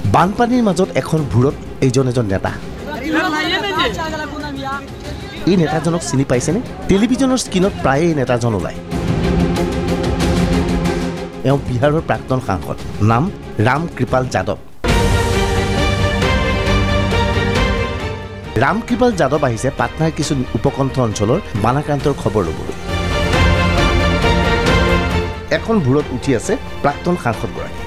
বানপানীৰ মাজত এখন ভূৰত এইজন এজন নেতা এই নেতাজনক চিনি পাইছেনে টেলিভিছনৰ স্ক্ৰীনত প্ৰায়ে এই নেতাজন ওলায় এওঁ বিহাৰৰ প্ৰাক্তন সাংসদ নাম ৰাম কৃপাল যাদৱ ৰাম কৃপাল যাদৱ আহিছে পাটনাৰ কিছু উপকণ্ঠ অঞ্চলৰ বানাক্ৰান্তৰ খবৰ ল'বলৈ এখন ভূৰত উঠি আছে প্ৰাক্তন সাংসদগৰাকী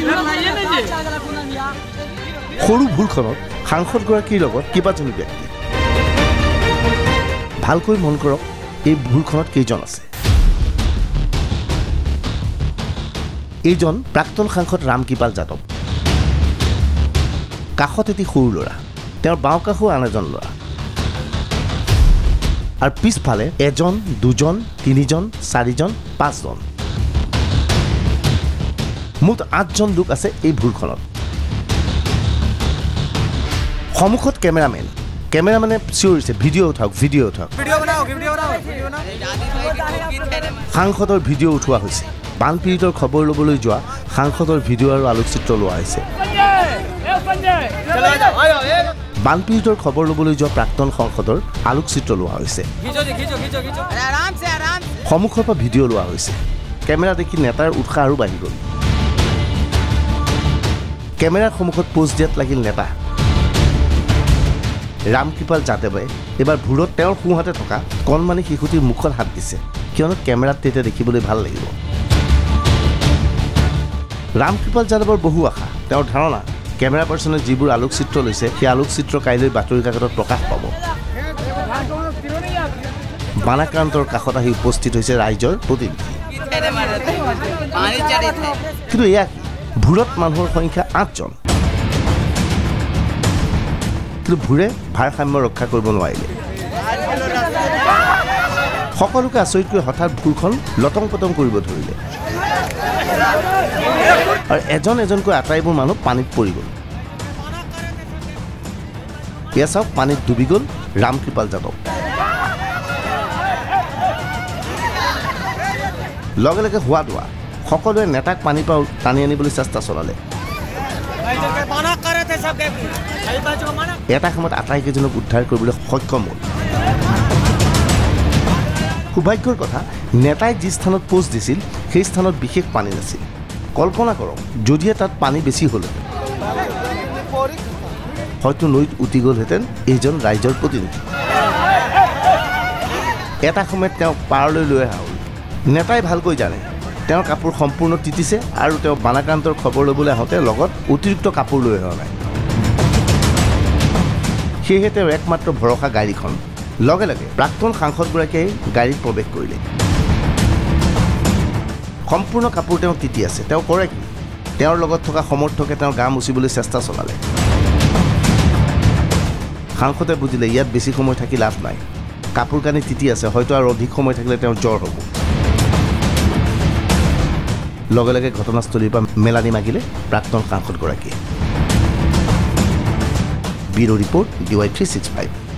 সৰু ভূৰখনত সাংসদগৰাকীৰ লগত কেইবাজনী ব্যক্তি ভালকৈ মন কৰক এই ভূৰখনত কেইজন আছে এইজন প্ৰাক্তন সাংসদ ৰাম কৃপাল যাদৱ কাষত এটি সৰু ল'ৰা তেওঁৰ বাওঁ কাষো আন এজন ল'ৰা আৰু পিছফালে এজন দুজন তিনিজন চাৰিজন পাঁচজন মুঠ 8জন লোক আছে এই ভূৰখনত সন্মুখত কেমেৰামেনে চিঞৰিছে ভিডিঅ' উঠাওক সাংসদৰ ভিডিঅ' উঠোৱা হৈছে বানপীড়িতৰ খবৰ ল'বলৈ যোৱা সাংসদৰ ভিডিঅ' আৰু আলোকচিত্ৰ লোৱা হৈছে বানপীড়িতৰ খবৰ ল'বলৈ যোৱা প্ৰাক্তন সাংসদৰ আলোকচিত্ৰ লোৱা হৈছে সন্মুখৰ পৰা ভিডিঅ' লোৱা হৈছে কেমেৰা দেখি নেতাৰ উৎসাহ আৰু বাঢ়ি গ'ল কেমেৰাৰ সন্মুখত পোষ্ট দিয়াত লাগিল নেতা ৰাম কৃপাল যাদৱে এবাৰ ভূৰত তেওঁৰ সোঁহাতে থকা কণমানি শিশুটিৰ মুখত হাত দিছে কিয়নো কেমেৰাত তেতিয়া দেখিবলৈ ভাল লাগিব ৰাম কৃপাল যাদৱৰ বহু আশা তেওঁৰ ধাৰণা কেমেৰা পাৰ্চনে যিবোৰ আলোকচিত্ৰ লৈছে সেই আলোকচিত্ৰ কাইলৈ বাতৰি কাকতত প্ৰকাশ পাব বানাক্ৰান্তৰ কাষত আহি উপস্থিত হৈছে ৰাইজৰ প্ৰতিনিধি কিন্তু এয়া কি ভূৰত মানুহৰ সংখ্যা 8জন কিন্তু ভূৰে ভাৰসাম্য ৰক্ষা কৰিব নোৱাৰিলে সকলোকে আচৰিতকৈ হঠাৎ ভূৰখন লটং পটং কৰিব ধৰিলে আৰু এজন এজনকৈ আটাইবোৰ মানুহ পানীত পৰি গ'ল এয়া চাওক পানীত ডুবি গ'ল ৰাম কৃপাল যাদৱ লগে লগে হোৱা দোৱা সকলোৱে নেতাক পানীৰ পৰা টানি আনিবলৈ চেষ্টা চলালে এটা সময়ত আটাইকেইজনক উদ্ধাৰ কৰিবলৈ সক্ষম হ'ল সৌভাগ্যৰ কথা নেতাই যি স্থানত পোষ্ট দিছিল সেই স্থানত বিশেষ পানী নাছিল কল্পনা কৰক যদিহে তাত পানী বেছি হ'ল হয়তো নৈত উটি গ'লহেঁতেন এইজন ৰাইজৰ প্ৰতিনিধি এটা সময়ত তেওঁক পাৰলৈ লৈ অহা হ'ল নেতাই ভালকৈ জানে তেওঁৰ কাপোৰ সম্পূৰ্ণ তিতিছে আৰু তেওঁ বানাক্ৰান্তৰ খবৰ ল'বলৈ আহোঁতে লগত অতিৰিক্ত কাপোৰ লৈ অহা নাই সেয়েহে তেওঁৰ একমাত্ৰ ভৰসা গাড়ীখন লগে লগে প্ৰাক্তন সাংসদগৰাকীয়ে গাড়ীত প্ৰৱেশ কৰিলে সম্পূৰ্ণ কাপোৰ তেওঁ তিতি আছে তেওঁ কৰে কি তেওঁৰ লগত থকা সমৰ্থকে তেওঁৰ গা মুচিবলৈ চেষ্টা চলালে সাংসদে বুজিলে ইয়াত বেছি সময় থাকি লাভ নাই কাপোৰ কানি তিতি আছে হয়তো আৰু অধিক সময় থাকিলে তেওঁৰ জ্বৰ হ'ব লগে লগে ঘটনাস্থলীৰ পৰা মেলানি মাগিলে প্ৰাক্তন সাংসদগৰাকীয়ে ব্যুৰ' ৰিপৰ্ট DY365